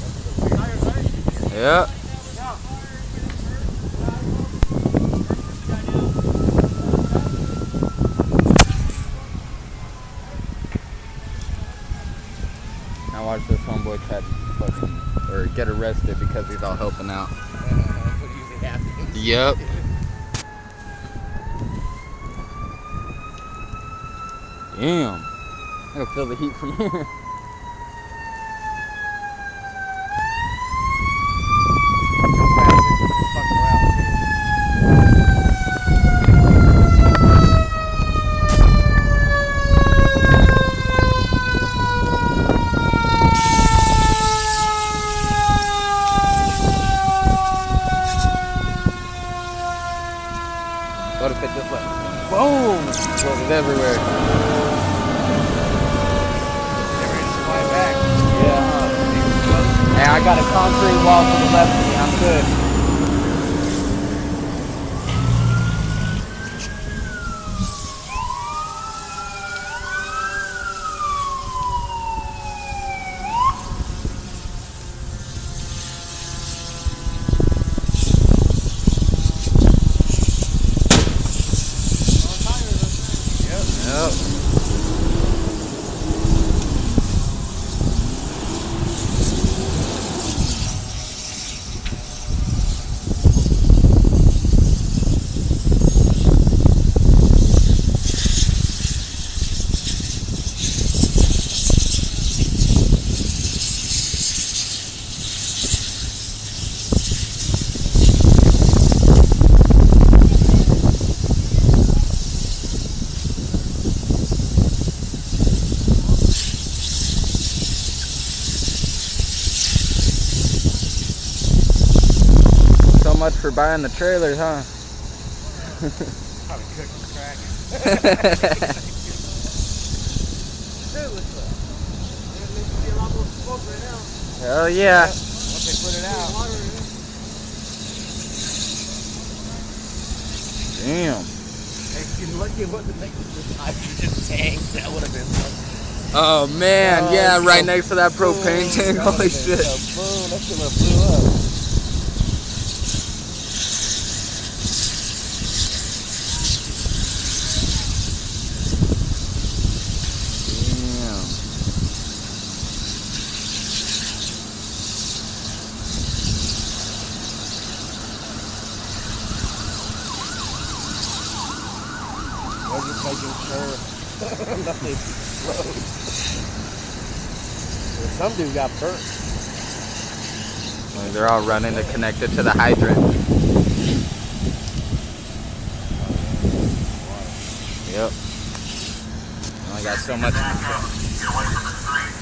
Yep. Now watch this homeboy try to fucking, or get arrested because he's all helping out. That's what usually happens. Yep. Damn. I can feel the heat from here. What if it just went boom? Exploded everywhere. Yeah. Hey, I got a concrete wall to the left of me. I'm good. Much for buying the trailers, huh? Probably cooking crack. Hell yeah. Once they put it out. Damn. Hey, you're lucky it wasn't next to this hydrogen tank. That would have been something. Oh man, yeah, right next to that propane tank. Holy shit. Boom, that shit would have blew up. We're just making sure nothing explodes. Some dude got burnt. Like they're all running to connect it to the hydrant. Yep. Only got so much.